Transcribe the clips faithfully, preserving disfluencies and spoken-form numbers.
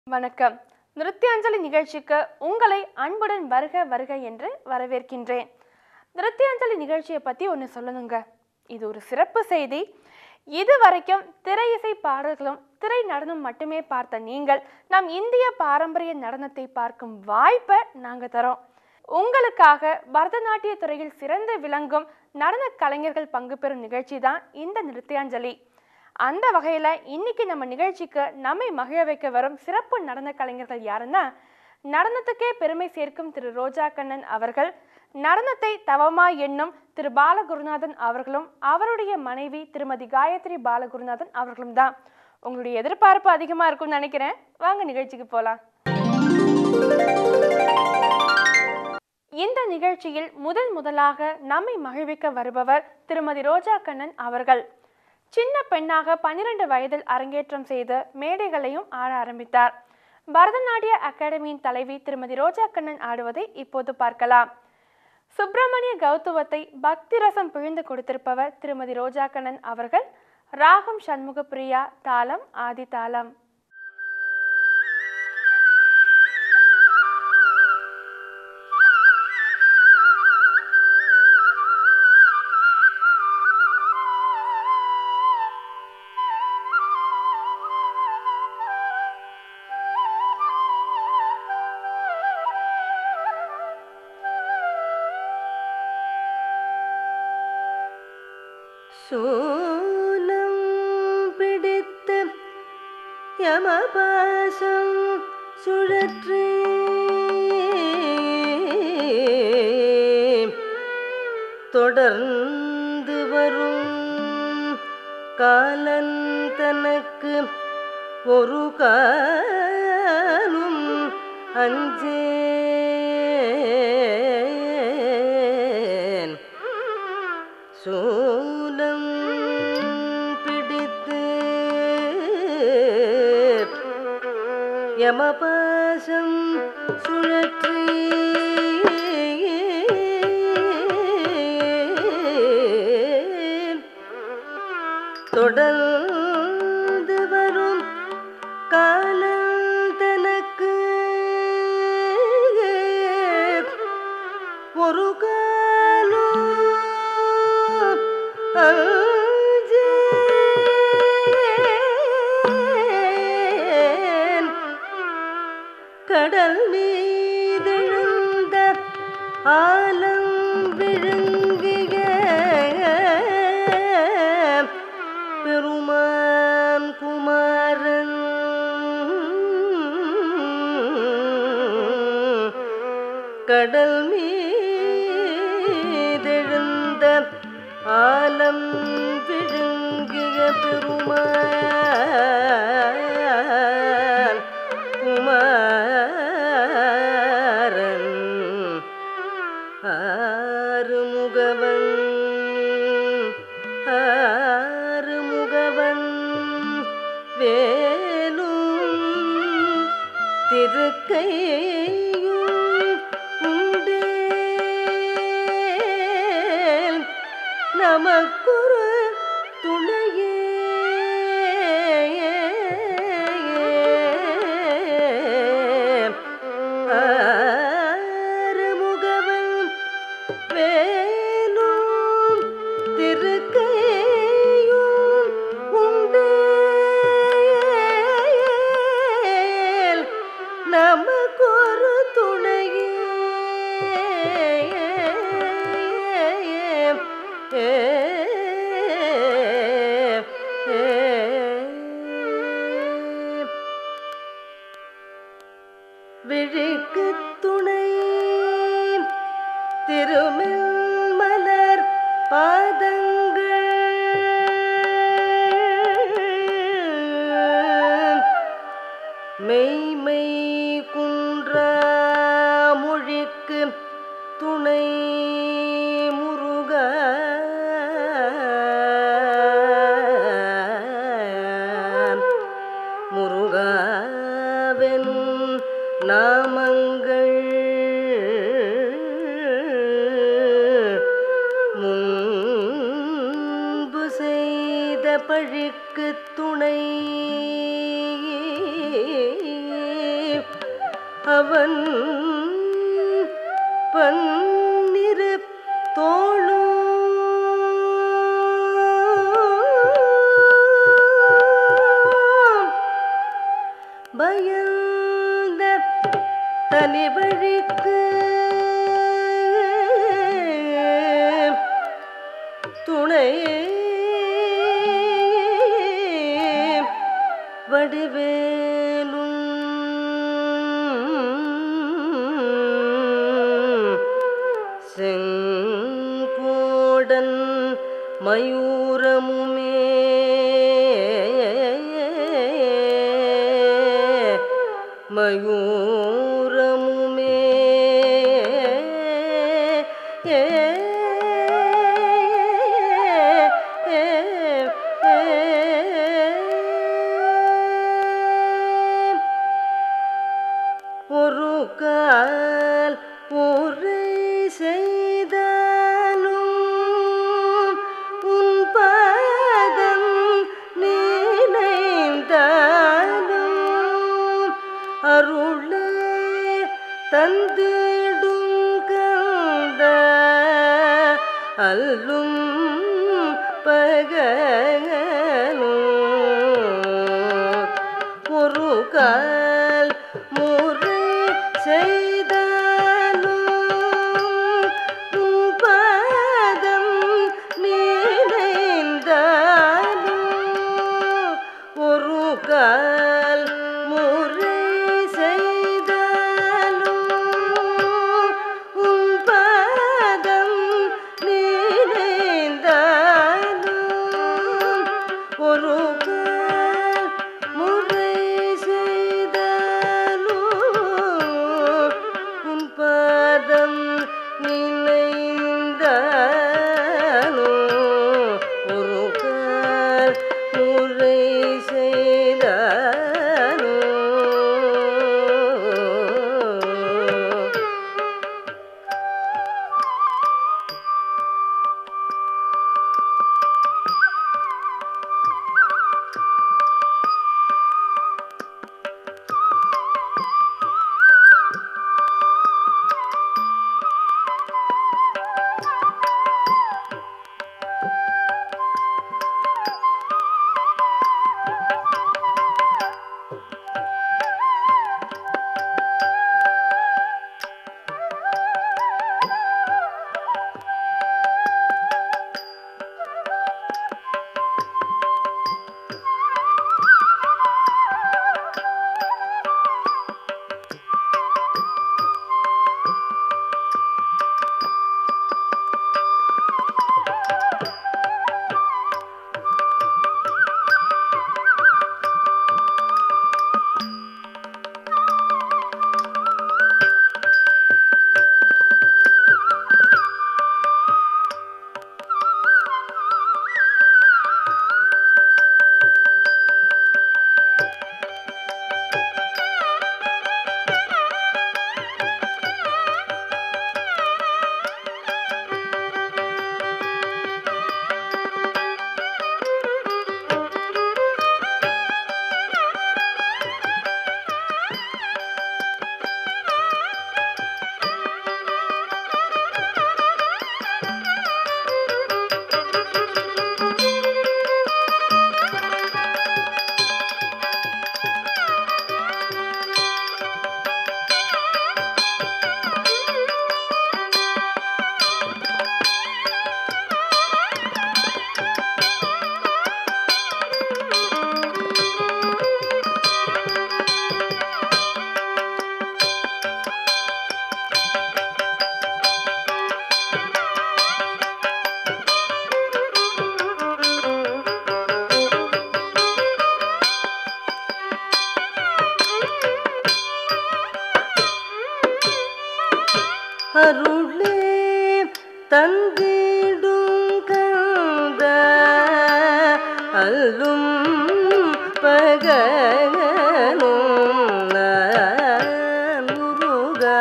வணக்கம். நிருத்யாஞ்சலி நிகழ்ச்சிக்கு உங்களை அன்புடன் வருக வருக என்று வரவேற்கின்றேன். நிருத்யாஞ்சலி நிகழ்ச்சியை பற்றி ஒன்று சொல்லணுங்க. இது ஒரு சிறப்பு செய்தி. இது வரைக்கும் திரை இசை பாடல்களும் திரை நடனம் மட்டுமே பார்த்த நீங்கள் நம் இந்திய பாரம்பரிய நடனத்தை பார்க்கும் வாய்ப்பை நாங்கள் தரோம். உங்களுக்காக பரதநாட்டிய துறையில் சிறந்து விளங்கும் நடன கலைஞர்கள் பங்கு பெறும் நிகழ்ச்சி தான் இந்த நிருத்யாஞ்சலி. அந்த வகையில் இன்னைக்கு நம்ம நிகழ்ச்சிக்கு நம்மை மகிழ வைக்க வரும் சிறப்பு நடன கலைஞர்கள் யாருன்னா, நடனத்துக்கே பெருமை சேர்க்கும் திரு ரோஜா கண்ணன் அவர்கள், நடனத்தை தவமா எண்ணும் திரு பாலகுருநாதன் அவர்களும் அவருடைய மனைவி திருமதி காயத்ரி பாலகுருநாதன் அவர்களும் தான். உங்களுடைய எதிர்பார்ப்பு அதிகமாக இருக்கும்னு நினைக்கிறேன். வாங்க நிகழ்ச்சிக்கு போகலாம். இந்த நிகழ்ச்சியில் முதல் முதலாக நம்மை மகிழ்விக்க வருபவர் திருமதி ரோஜா கண்ணன் அவர்கள். சின்ன பெண்ணாக பன்னிரண்டு வயதில் அரங்கேற்றம் செய்து மேடைகளையும் ஆட ஆரம்பித்தார். பரதநாட்டிய அகாடமியின் தலைவி திருமதி ரோஜா கண்ணன் ஆடுவதை இப்போது பார்க்கலாம். சுப்பிரமணிய கௌத்துவத்தை பக்தி ரசம் பிழிந்து கொடுத்திருப்பவர் திருமதி ரோஜா கண்ணன் அவர்கள். ராகம் சண்முக பிரியா, தாளம் ஆதி தாளம். சூலம் பிடித்து யமபாசம் சுழற்றி தொடர்ந்து வரும் காலன் தனக்கு ஒரு காலும் அஞ்சேன். சூலம் பிடித்து யமபாசம் சுழற்றி தொடர்ந்து வரும் காலம் தனக்கு ஒரு காலம் கடல் மீதெழுந்த ஆலம் விழுங்கிய பெருமான் குமாரன் கடல் மீதெழுந்த ஆலம் விழுங்கிய பெருமான் குமாரன் ஆறுமுகவன் ஆறுமுகவன் வேலும் திருக்கையும் உண்டேல் நமக்குரு துணையே. ஆறுமுகவன் வேலும் திருக்கையும் உண்டேல் நமக்கொரு துணையே. விழிக்கு துணை திருமில் மலர் பாதங்கள் மெய்மை குன்றா மொழிக்கு துணை முருகா முருகாவென் நாமங்கள் முன்பு செய்த பழிக்கு துணை அவன் பன்னிரு தோளும் பயந்த தனி வழிக்கு துணை வடிவேலும் செங்கோடன் மயூரமுமே மயூரமுமே ஒரு கால் உரை செய்தாலும் உன் பாதம் நினைந்தாலும் அருளே தந்திடும் கந்த அல்லும் பகலும் ஒரு கால் முறை செய்தாலும் உன் பாதம் நினைந்தாலும் ஒரு கால் முறை செய்தாலும் உன் பாதம் நினைந்தாலும் ஒரு கால் முறை செய்தாலும் உன் பாதம் நினைந்தாலும் ஒரு கால் முறை செய்தாலும் அருளே தந்திடும் கந்த அல்லும் பகலும் முருகா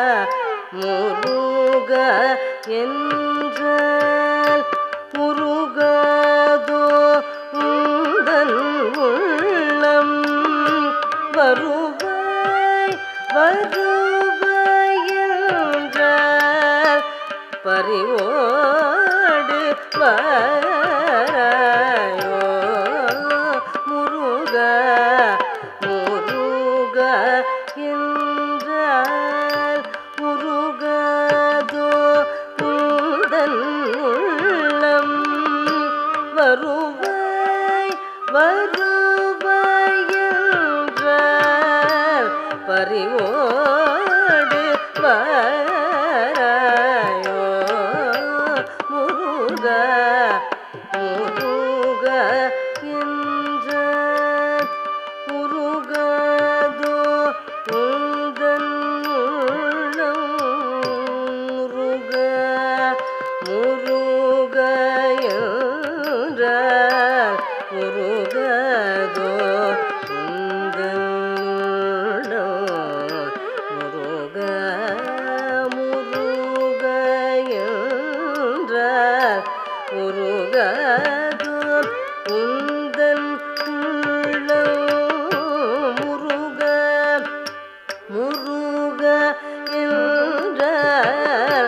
முருகா என்றால் முருகாதோ உந்தன் உள்ளம் வருவாய் வ வருவாயென்றால் பறிவோடு வாராயோ முருகா முருகா என்றால் முருகாதோ உந்தன் உள்ளம் வருவாய் வருவாய் என்றால் பறிவோடு வாராயோ முருகா முருகா என்றால் முருகாதோ உந்தன் உள்ளம் முருகா முருகா என்றால் முருகாதோ உந்தன் உள்ளம் முருகா முருகா என்றால் முருகாதோ உந்தன் உள்ளம் முருகா முருகா என்றால்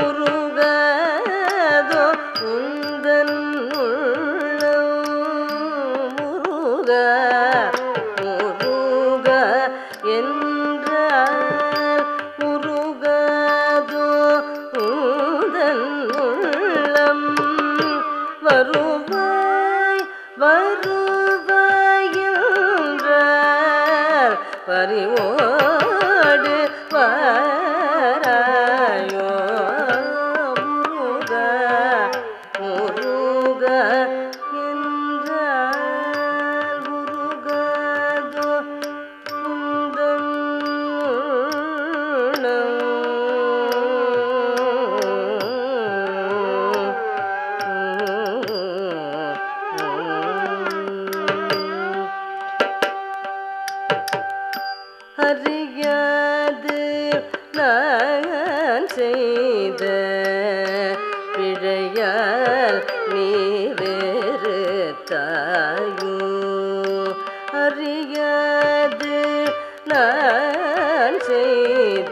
முருகாதோ உந்தன் உள்ளம் முருகா முருகா என்றால் முருகாதோ உந்தன் உள்ளம் வருவாய் வருவாய் என்றால் பறிவோடு வாராயோ முருகா முருகா என்றால் முருகாதோ உந்தன் அறியாது நான் செய்த பிழையால் நீ வேறு தாயோ அறியாது நான் செய்த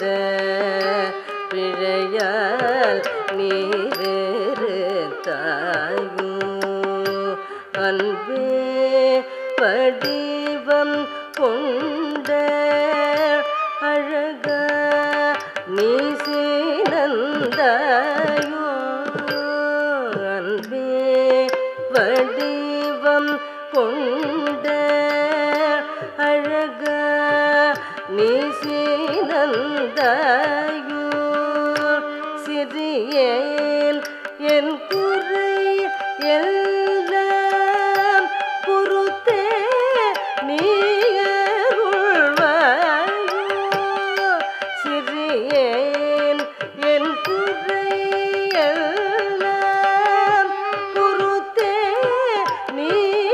பிழையால் நீ வேறு தாயோ அன்பே வடிவம் கொண்ட அழகா நீ சீனந்தாயோ அன்பே வடிவம் கொண்ட அழகா நீ சீனந்தாயோ சிறியேன் என் குறை எல்லாம் பொறுத்தே நீ அருள்வாயோ சிறியேன் என் குறை எல்லாம் பொறுத்தே நீ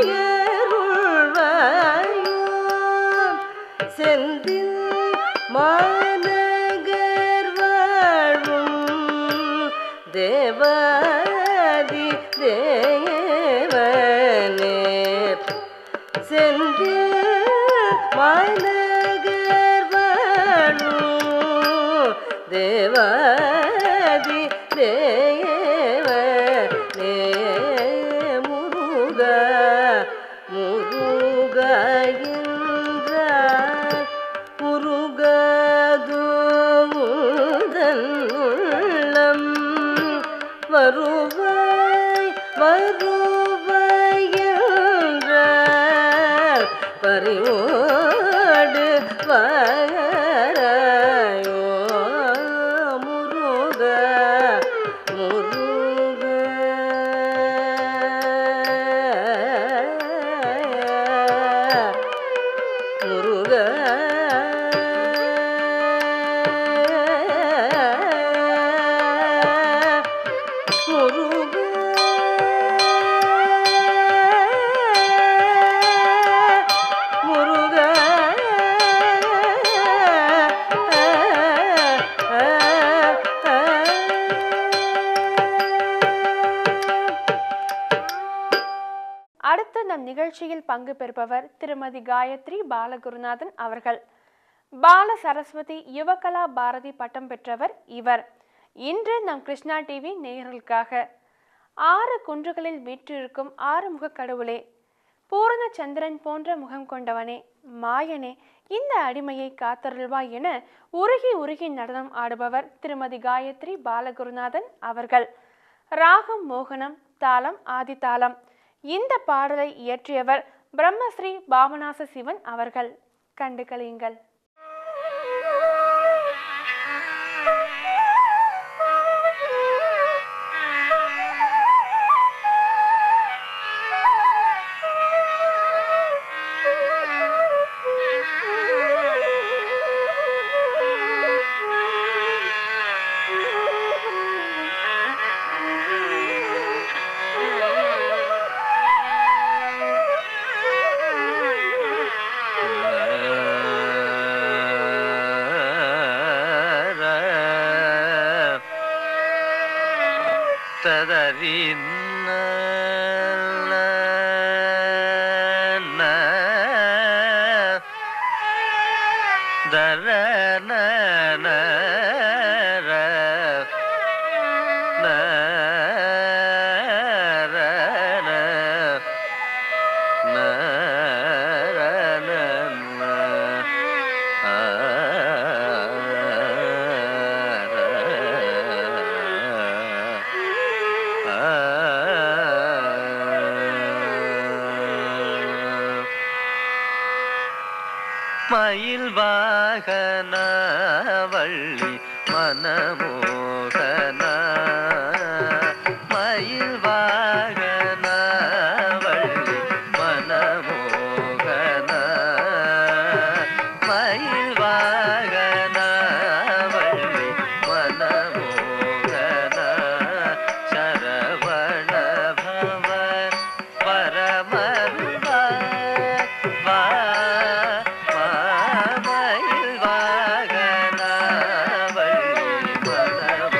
அருள்வாயோ செந்தில் மாநகர் வாழும் தேவாதி தேவனே செந்தில் மாநகர் வாழும் தேவாதி தேவனே முருகா முருகா என்றால் முருகாதோ உந்தன் உள்ளம் வருவாய் வருவாய் என்றால் பறிவோடு வாராயோ முருகா முருகா முருகா அடுத்து நம் நிகழ்ச்சியில் பங்கு பெறுபவர் திருமதி காயத்ரி பாலகுருநாதன் அவர்கள். பாலசரஸ்வதி யுவகலா பாரதி பட்டம் பெற்றவர் இவர். இன்று நம் கிருஷ்ணா டிவி நேயர்களுக்காக ஆறு குன்றுகளில் வீற்றிருக்கும் ஆறுமுக கடவுளே, பூரண சந்திரன் போன்ற முகம் கொண்டவனே, மாயனே, இந்த அடிமையை காத்தருள்வாய் என உருகி உருகி நடனம் ஆடுபவர் திருமதி காயத்ரி பாலகுருநாதன் அவர்கள். ராகம் மோகனம், தாளம் ஆதிதாளம். இந்த பாடலை இயற்றியவர் பிரம்மஸ்ரீ பாமநாச சிவன் அவர்கள். கண்டு களியுங்கள். மயில் வாகன வள்ளி மனமோகன, மயில் வாகன வள்ளி மனமோகன, மயில் வாகன வள்ளி மனமோகன, சரவண பவ பரமருவா வா மயில் வாகன வள்ளி மனமோகன.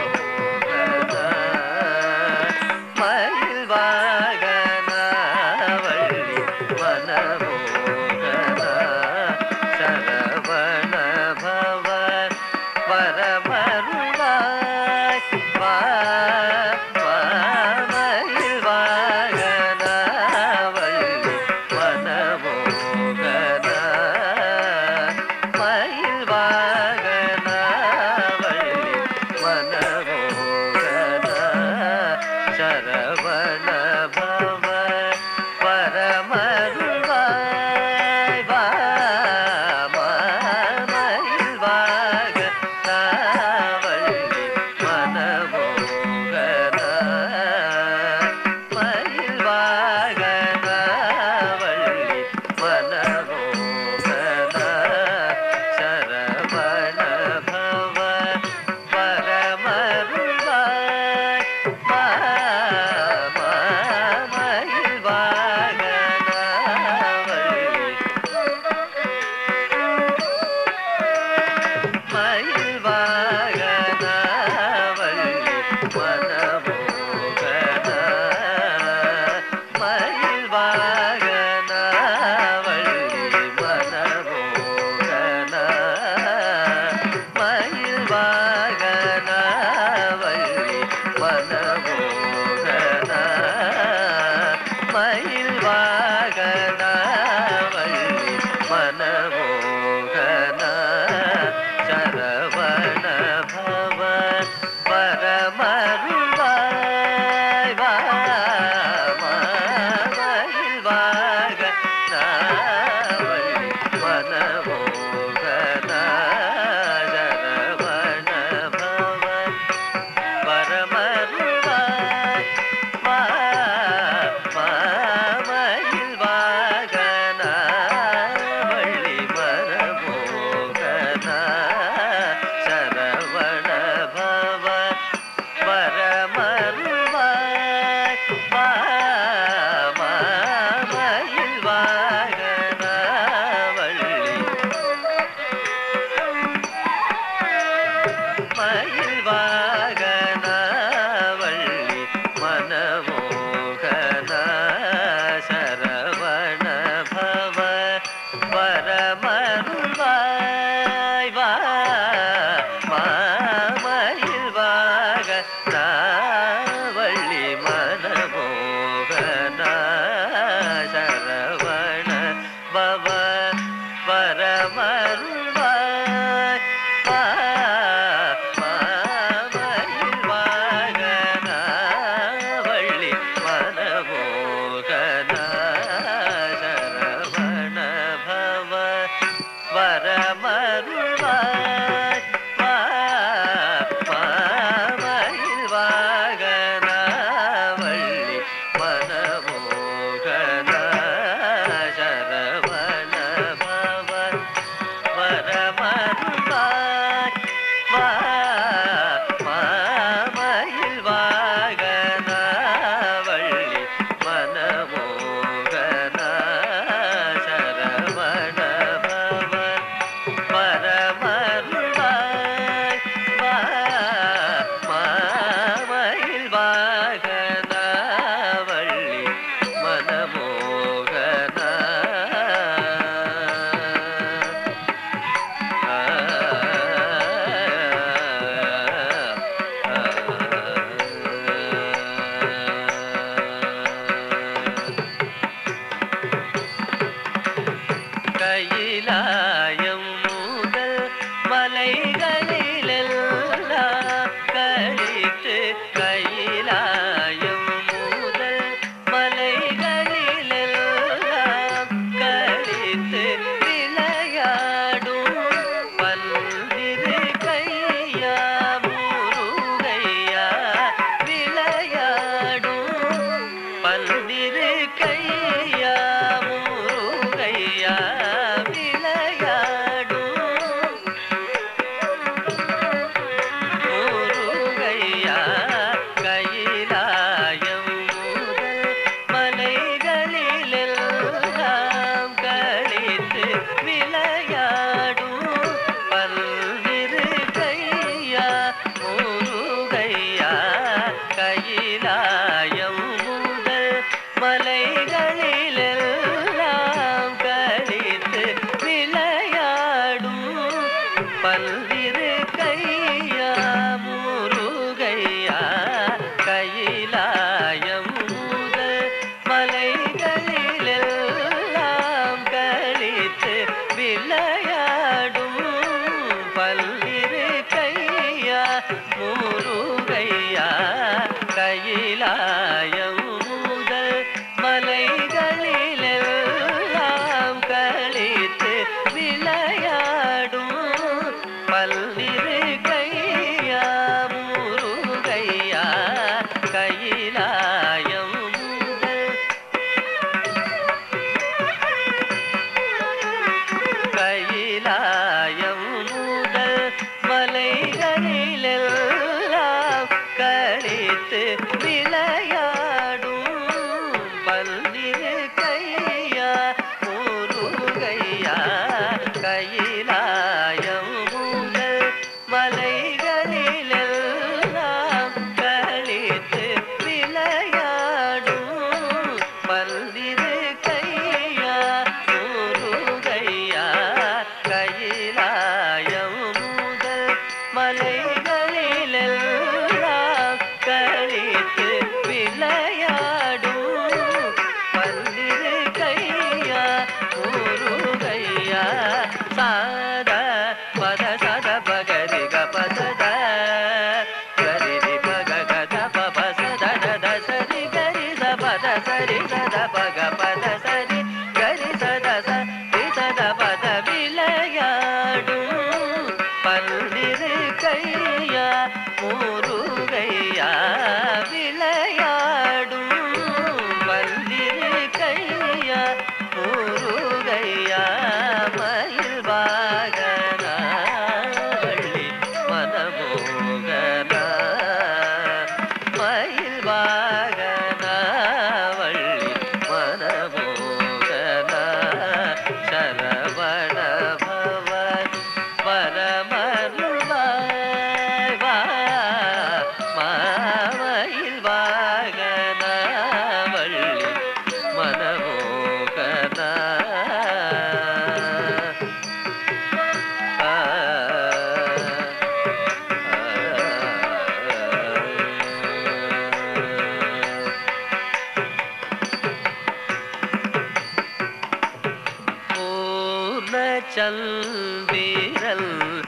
சந்திரல்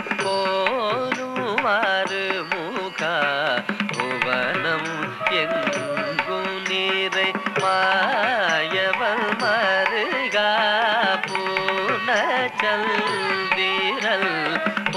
போலுமாறு முகா புவனம் எங்கும் நீரை மாயவன் மருகா பூர்ண சந்திரல்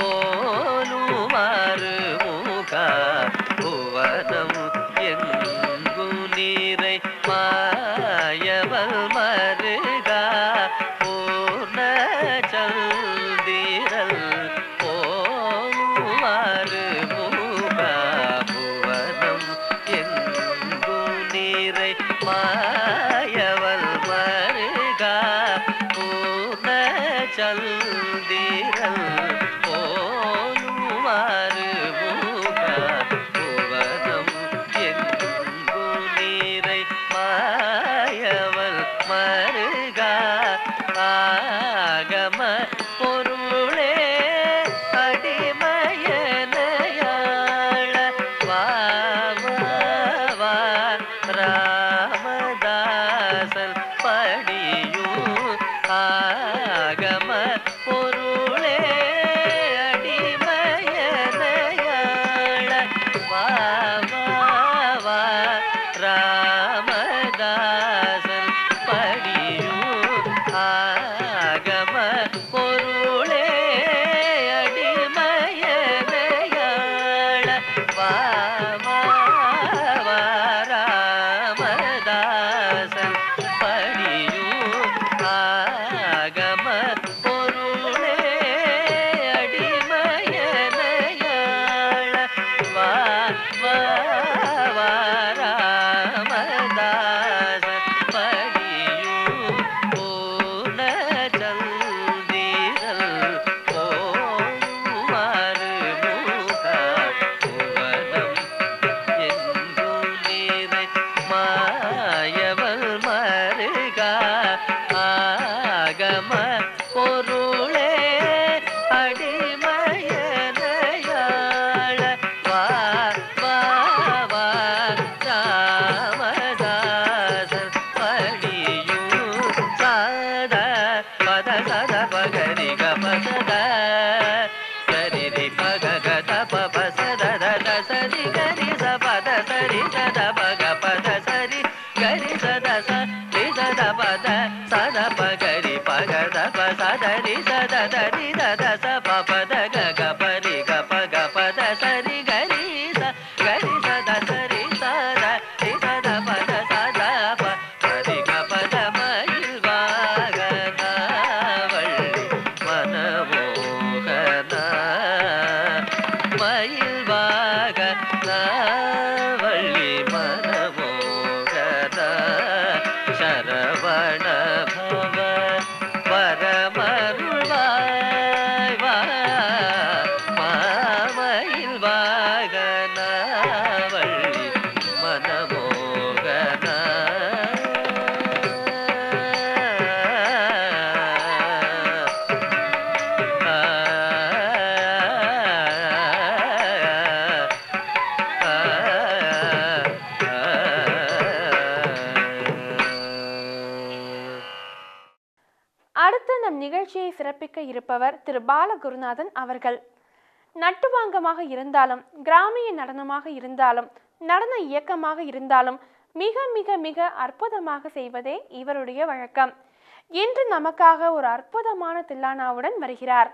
சிறப்பிக்க இருப்பவர் திரு பாலகுருநாதன் அவர்கள். நட்டுவாங்கமாக இருந்தாலும், கிராமிய நடனமாக இருந்தாலும், நடன இயக்கமாக இருந்தாலும் மிக மிக மிக அற்புதமாக செய்வதே இவருடைய வழக்கம். இன்று நமக்காக ஒரு அற்புதமான தில்லானாவுடன் வருகிறார்.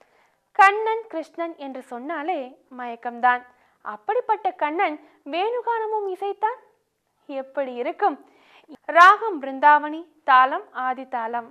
கண்ணன் கிருஷ்ணன் என்று சொன்னாலே மயக்கம்தான். அப்படிப்பட்ட கண்ணன் வேணுகானமும் இசைத்தான் எப்படி இருக்கும்? ராகம் பிருந்தாவனி, தாளம் ஆதி தாளம்.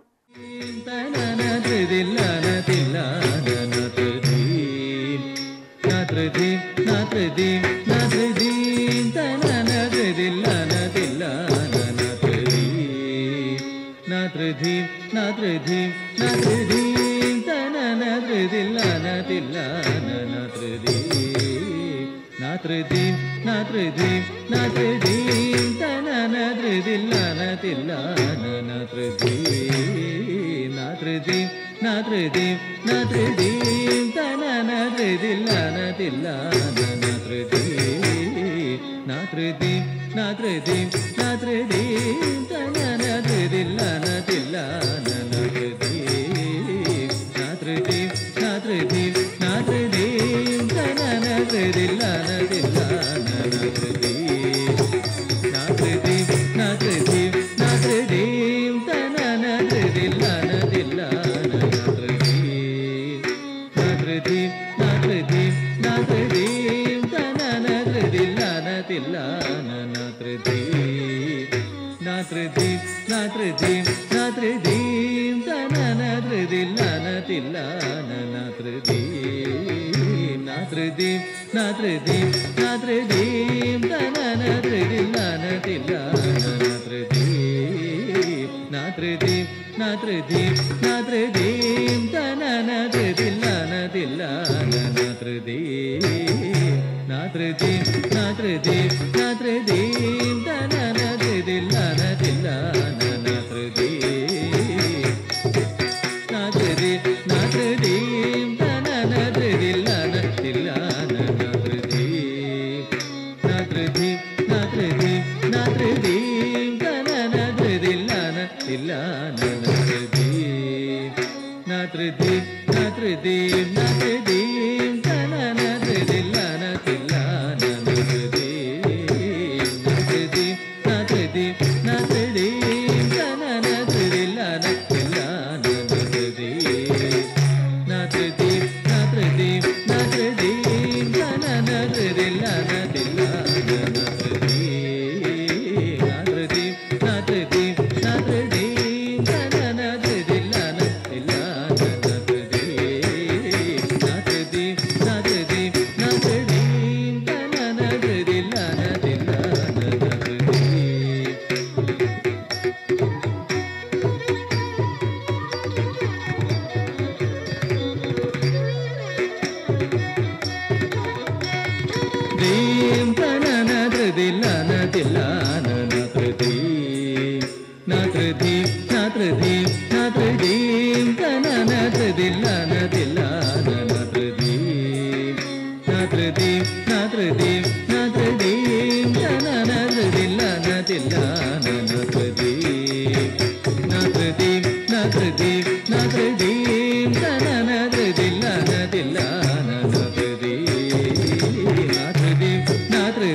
Nath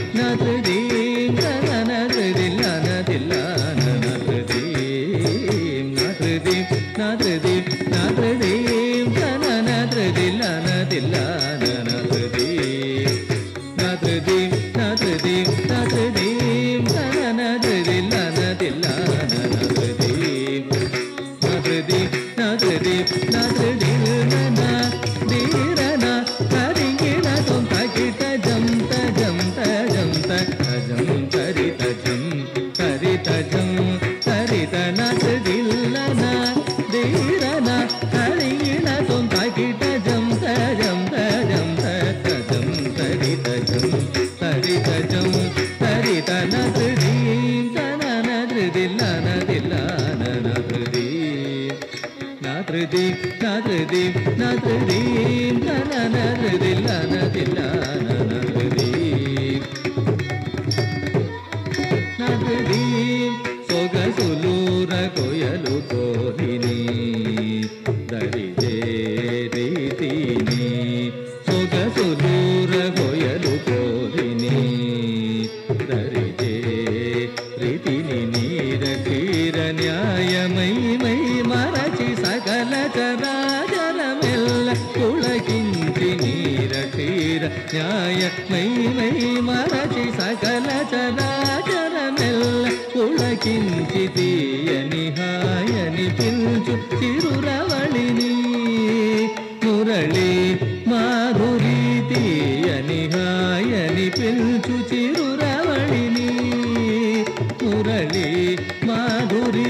Nrithyam Kanana Nrithyana Nrithyana Nrithyam Nrithyam Nrithyam Nrithyam Kanana Nrithyana Nrithyana Nrithyam Nrithyam Nrithyam Nrithyam Kanana Nrithyana Nrithyana Nrithyam Nrithyam Nrithyam Nrithyana Dheerana Haringina Tom Takita Jam Tajam Tajam Tajam Tarita Jam Tarita Jam Tarita Nrithyana Dheerana Haringina Tom Takita Jam Tajam Tajam Tajam Tarita Jam Tarita Jam Tarita Nrithyam Kanana Nrithyana Nrithyana Nrithyam Nrithyam Nrithyam Nrithyam Kanana Nrithyana Nrithyana Nrithyam Nrithyam Sogasulura Koyalu Kohini Darije Ritini Sogasulura Koyalu Kohini Darije Ritini Nira Kira Nyaya Mai Mai Marachi Sakala Charajaramella Kulakinti Nira Kira Nyaya Mai Mai Marachi Sakala Charajaramella Kulakinti Diyani Hayani Pilchu Tiruravalitini Murali Madhuri Diyani Hayani Pilchu Tiruravalitini Murali Madhuri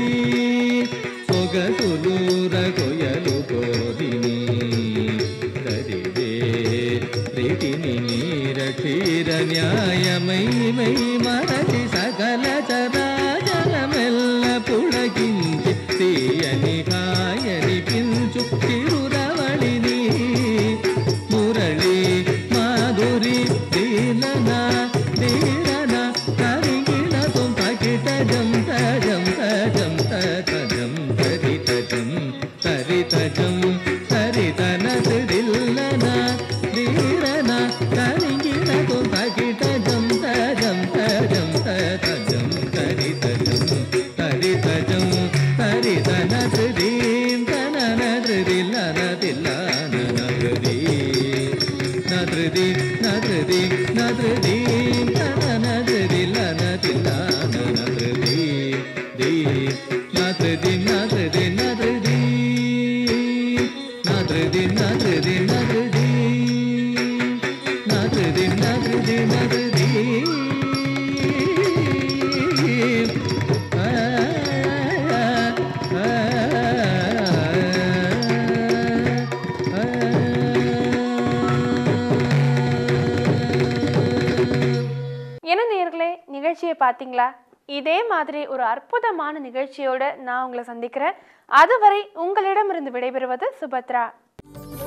Sogasulura Koyalu Kohini Darije Ritini Nira Kira Nyaya Mai Mai Marachi Sakala Charajaramella Pulakinti Diyani Hayani Pilchu Tiruravalitini Murali Madhuri Dilana Dilana Haringina Tom Takita Jam Tajam Tajam Tajam Tarita Jam Tarita Jam Tarita Nrithyana Dheerana Haringina Tom Takita Jam Tajam Tajam Tajam Tarita Jam Tarita Jam Tarita Nrithyam Kanana Nrithyana Nrithyana Nrithyam Nrithyam Nrithyam Nrithyam Kanana Nrithyana Nrithyana Nrithyam Nrithyam Nrithyam Nrithyam Nrithyam Nrithyam Nrithyam Nrithyam Nrithyam என்ன நேயர்களே, நிகழ்ச்சியை பார்த்தீங்களா? இதே மாதிரி ஒரு அற்புதமான நிகழ்ச்சியோட நான் உங்களை சந்திக்கிறேன். அதுவரை உங்களிடமிருந்து விடைபெறுவது சுபத்ரா.